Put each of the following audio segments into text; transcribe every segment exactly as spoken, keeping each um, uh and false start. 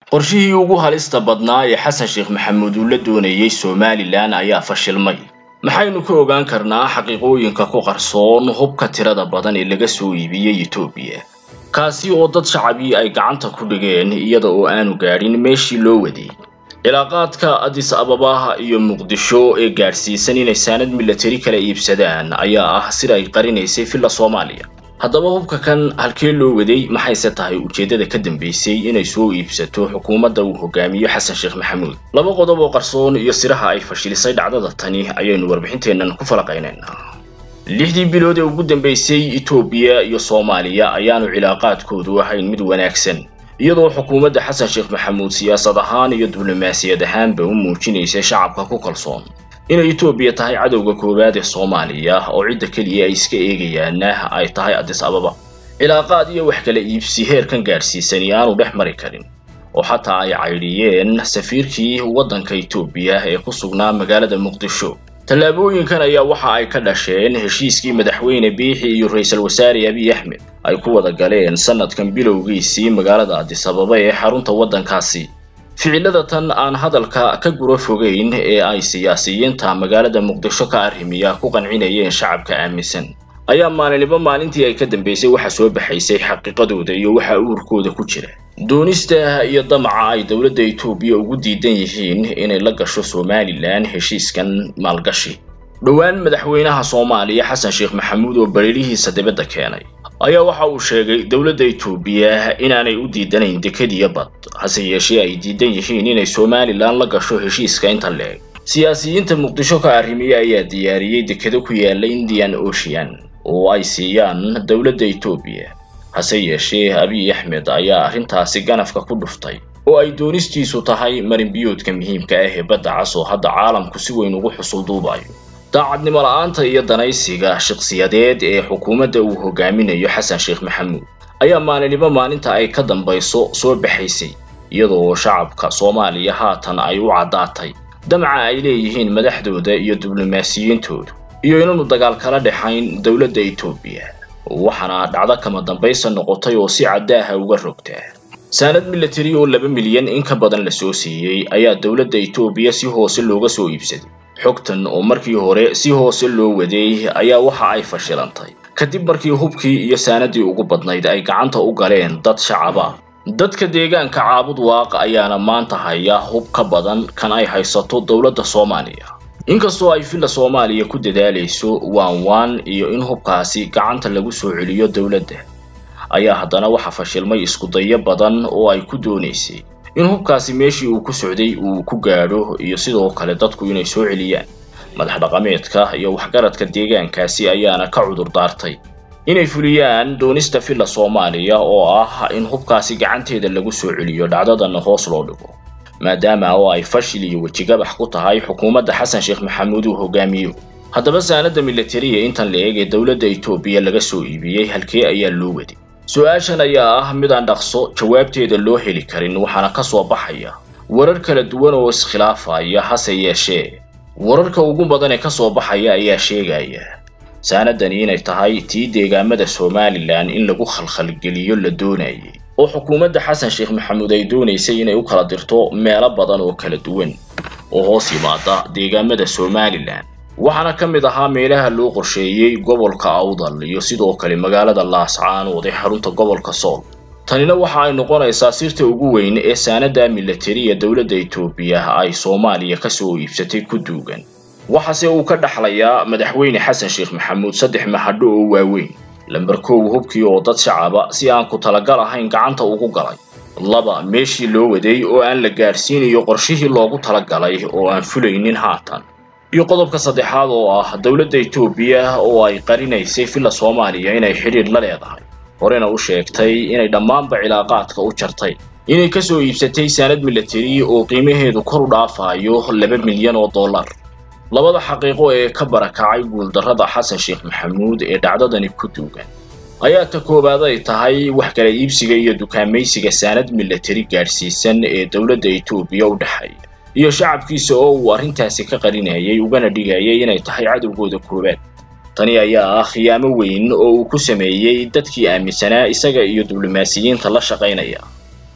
qorshihii ugu halista badnaa ee Xasan Sheekh Maxamuud uu la doonayay Somaliland ayaa fashilmay. maxaynu ka ogaan karnaa xaqiiqooyinka ku qarsoon hubka tirada badan ee laga soo iibiyay Itoobiya, kaasi oo dad shacabi ay gacanta ku dhigeen iyada oo aanu gaadhin meeshii loo waday. cilaaqaadka Addis Ababa iyo Muqdisho ee gaarsiisan inay saanad military kala iibsadaan ayaa ah sida ay qarinaysay filla Soomaaliya. haddaba hubka kan halkee loo waday maxayse tahay ujeedada ka dambeysay inay soo iibsato xukuumadda uu hogaamiyo Xasan Sheekh Maxamuud. laba qodob oo qarsoon iyo siraha ay fashilisay dhacdada tani ayaynu warbixinteennan ku falaqaynaynaa. lixdii bilood ee ugu dambeysay Itoobiya iyo Soomaaliya ayaanu cilaaqaadkoodu ahayn mid wanaagsan, iyadoo xukuumadda Xasan Sheekh Maxamuud siyaasad ahaan iyo diblomaasiyad ahaanba u muujinaysay shacabka ku kalsoon inay Itoobiya tahay cadowga koowaad ee Soomaaliya oo cidda kaliya ay iska eegayaan ay tahay Addis Ababa. cilaaqaad iyo wax kala iibsi heerkan gaarsiisan aanu dhex mari karin, oo xataa ay caydhiyeen safiirkii waddanka Itoobiya ee ku sugnaa magaalada Muqdisho. tallaabooyinkan ayaa waxa ay ka dhasheen heshiiskii madaxweyne Biixi iyo ra'iisul wasaare Abiy Ahmed ay ku wada galeen sanadkan bilowgiisii magaalada Addis Ababa ee xarunta waddankaasi. ficilada tan aan hadalka ka guro fogeyn ee ay siyaasiyiinta magaalada Muqdisho ka arrimiya ku qancinayeen shacabka aaminsan ayaa maalinba maalintii ay ka dambeysay waxa soo baxaysay xaqiiqadooda iyo waxa uurkooda ku jira. doonista iyo damaca ay dawladda Itoobiya ugu diidan yihiin inay la gasho Somaliland heshiiskan maalgashi. dhowaan madaxweynaha Soomaaliya Xasan Sheekh Maxamuud oo bariilihiisa dibadda keenay ayaa waxa uu sheegay dawladda Itoobiya inaanay u diidanayn dekad iyo bad, hase yeeshee ay diidan yihiin inay Somaliland la gasho heshiiska inta leeg. siyaasiyiinta Muqdisho ka arrimiya ayaa diyaariyay dekado ku yaala Indian Ocean oo ay siiyaan dawladda Itoobiya, hase yeeshee Abiy Ahmed ayaa arrintaasi ganafka ku dhuftay oo ay doonistiisu tahay marin biyoodka muhiimka ah ee badda cas oo hadda caalamku si weyn ugu xusul duubayo. daacadnimo la'aanta iyo danaysiga shakhsiyadeed ee xukuumadda uu hogaaminayo Xasan Sheekh Maxamuud ayaa maalinba maalinta ay ka dambayso soo baxaysay, iyadoo shacabka Soomaaliya haatan ay u cadaatay damaca ay leeyihiin madaxdooda iyo diblomaasiyiintoodu iyo inaanu dagaal kala dhaxayn dawladda Itoobiya. waxaana dhacdo kama dambaysa noqotay oo si cadaaha uga rogtaa. saanad military oo laba milyan in ka badan la soo siiyay ayaa dawladda Itoobiya si hoose looga soo iibsaday. xogtan oo markii hore si hoose loo waday ayaa waxa ay fashilantay kadib markii hubkii iyo saanadii ugu badnayd ay gacanta u galeen dad shacab ah. dadka deegaanka Caabud Waaq ayaana maanta haya hub ka badan kan ay haysato dawladda Soomaaliya. inkastoo ay filla Soomaaliya ku dadaalayso waan waan iyo in hubkaasi gacanta lagu soo celiyo dawladda, ayaa haddana waxa fashilmay isku dayo badan oo ay ku doonaysay in hubkaasi meeshii uu ku socday uu ku gaadho iyo sidoo kale dadku inay soo celiyaan. madax dhaqameedka iyo waxgaradka deegaankaasi ayaana ka cudur daartay inay fuliyaan doonista filla Soomaaliya oo ah in hubkaasi gacanteeda lagu soo celiyo dhacdadan hoos loo dhigo, maadaama oo ay fashil iyo wajigabax ku tahay xukuumadda Xasan Sheekh Maxamuud uu hogaamiyo. haddaba saanada military intan la eegay dawladda Itoobiya laga soo iibiyay halkee ayaa loo waday? su'aashan ayaa ah mid aan dhaqso jawaabteeda loo heli karin, waxaana ka soo baxaya warar kala duwan oo iskhilaafaya. hase yeeshee wararka ugu badan ee ka soo baxaya ayaa sheegaya saanadani inay tahay tii deegaamada Somaliland in lagu khalkhalgeliyo la doonayay, oo xukuumadda Xasan Sheekh Maxamuud ay doonaysay inay u kala dirto meelo badan oo kala duwan oo hoos yimaada deegaamada Somaliland. waxaana ka mid ahaa meelaha loo qorsheeyay gobolka Awdal iyo sidoo kale magaalada Laascaanood ee xarunta gobolka Sool. tanina waxa ay noqonaysaa sirta ugu weyn ee saanada military ee dawladda Itoobiya ay Soomaaliya ka soo iibsatay ku duugan. waxaase uu ka dhaxlayaa madaxweyne Xasan Sheekh Maxamuud saddex mahadho oo waaweyn. lambar kow hubkii oo dad shacaba si aan ku talagal ahayn gacanta ugu galay. laba meeshii loo waday oo aan la gaarsiin iyo qorshihii loogu talagalay oo aan fulaynin haatan. iyo qodobka saddexaad oo ah dawladda Itoobiya oo ay qarinaysay filla Soomaaliya inay xiriir la leedahay, horena u sheegtay inay dhammaanba cilaaqaadka u jartay, inay ka soo iibsatay saanad military oo qiimaheedu kor u dhaafayo laba milyan oo dollar. labada xaqiiqo ee ka barakacay guuldarrada Xasan Sheekh Maxamuud ee dhacdadani ku duugan ayaa ta koobaad ay tahay wax kala iibsiga iyo dukaamaysiga saanad military gaarsiisan ee dawladda Itoobiya u dhaxay iyo shacabkiisa oo uu arrintaasi ka qarinayay ugana dhigayay inay tahay cadowgooda koobaad. tani ayaa ah khiyaamo weyn oo uu ku sameeyay dadkii aaminsanaa isaga iyo diblomaasiyiinta la shaqaynaya.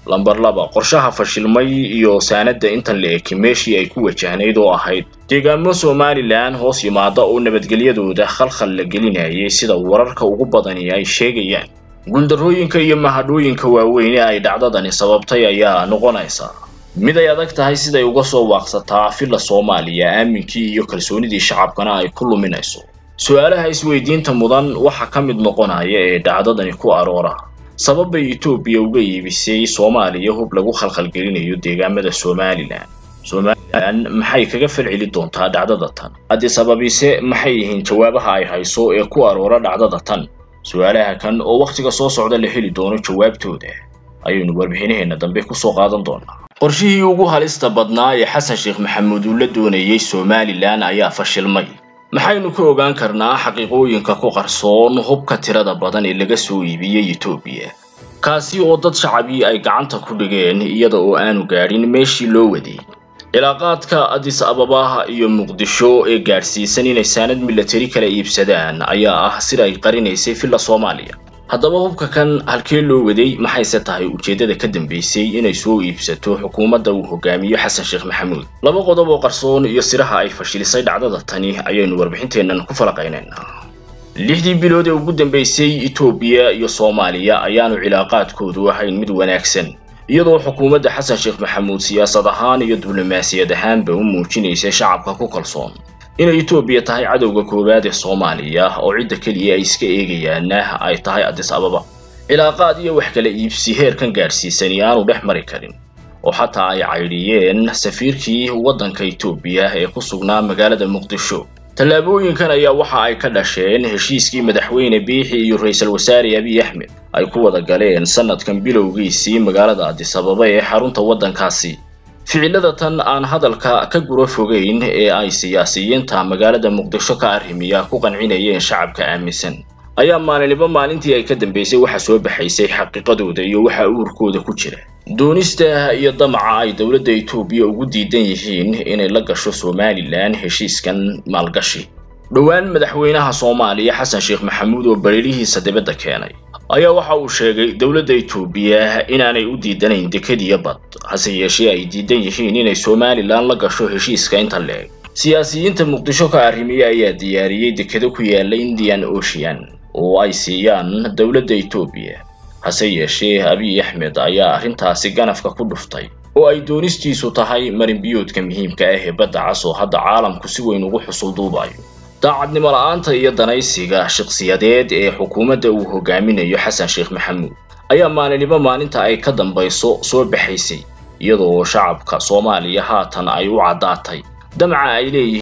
lambar laba qorshaha fashilmay iyo saanada intan la eki meeshii ay ku wajahnayd oo ahayd deegaamo Somaliland hoos yimaada oo nabadgelyadooda khalkhal la gelinayay sida wararka ugu badan ay sheegayaan guuldarooyinka iyo mahadhooyinka waaweyn ee ay dhacdadani sababtay ayaa noqonaysa mid ay adag tahay sida ay uga soo waaqsataa filla Soomaaliya aaminkii iyo kalsoonidii shacabkana ay ku luminayso su'aalaha isweydiinta mudan waxa ka mid noqonaya ee dhacdadani ku aroora sababay Ethiopia uga iibisay Soomaaliya hub lagu khalkhal gelinayo deegaamada Somaliland Somaliland maxay kaga falceli doontaa dhacdada tan hadii sababise maxay yihiin jawaabaha ay hayso ee ku aroora dhacdada tan su'aalaha kan oo waqtiga soo socda la heli doono jawaabtooda ayaynu warbixinaheena dambe ku soo qaadan doonaa qorshihii ugu halista badnaa ee Xasan Sheikh Maxamuud uu la doonayay Somaliland ayaa fashilmay maxaynu ka ogaan karnaa xaqiiqooyinka ku qarsoon hubka tirada badan ee laga soo iibiyay Ethiopia kaasi oo dad shacabi ay gacanta ku dhigeen iyada oo aanu gaarin meeshii loo waday cilaaqaadka Addis Ababa iyo Muqdisho ee gaarsiisan inay saanad military kala iibsadaan ayaa ah sida ay qarinaysay filla Soomaaliya haddaba hubka kan halkee loo waday maxay se tahay ujeedada ka dambeysay inay soo iibsato xukuumadda uu hogaamiyo Xasan Sheikh Maxamuud laba qodob oo qarsoon iyo siraha ay fashilisay dhacdada tani ayaynu warbixinteenan ku falaqaynaynaa lixdii bilood ee ugu dambeysay Ethiopia iyo Soomaaliya ayaanu cilaaqaadkoodu ahayn mid wanaagsan iyadoo xukuumadda Xasan Sheikh Maxamuud siyaasad ahaan iyo diblomaasiyad ahaanba u muujinaysay shacabka ku kalsoon in Ethiopia tahay cadowga koowaad ee Soomaaliya oo cid kaliya ay iska eegayaan ay tahay Addis Ababa cilaaqaad iyo wax kala iibsi heerkan gaarsiisan aanu dhex mari karin oo xataa ay cayriyeen safiirkii waddanka Ethiopia ee ku sugnaa magaalada Muqdisho tallaabooyinkan ayaa waxa ay ka dhasheen heshiiskii madaxweyne Biixi iyo ra'iisul wasaare Abiy Ahmed ay ku wada galeen sanadkan bilowgiisii magaalada Addis Ababa ee xarunta waddankaasi ficilada tan aan hadalka ka guro fogeyn ee ay siyaasiyiinta magaalada Muqdisho ka arrimiya ku qancinayeen shacabka aaminsan ayaa maalinba maalintii ay ka dambeysay waxa soo baxaysay xaqiiqadooda iyo waxa uurkooda ku jira doonista iyo damaca ay dawladda Ethiopia ugu diidan yihiin inay la gasho Somaliland heshiiskan maalgashi dhawaan madaxweynaha Soomaaliya Xasan Sheikh Maxamuud oo bariirihiisa dibadda keenay ayaa waxa uu sheegay dawladda Ethiopia inaanay u diidanayn dekadiya bad hase yeeshee ay diidan yihiin inay Somaliland la gasho heshiiska inta leeg siyaasiyiinta Muqdisho ka arrimiya ayaa diyaariyay dekado ku yaala Indian Ocean oo ay siiyaan dawladda Ethiopia hase yeeshee Abiy Ahmed ayaa arrintaasi ganafka ku dhuftay oo ay doonistiisu tahay marin biyoodka muhiimka ah ee badda cas oo hadda caalamku si weyn ugu xusuuduubayo daacadnimo la'aanta iyo danaysiga shakhsiyadeed ee xukuumadda uu hogaaminayo Xasan Sheikh Maxamuud ayaa maalinba maalinta ay ka dambayso soo baxaysay iyadoo shacabka Soomaaliya haatan ay u cadaatay damaca ay leeyihiin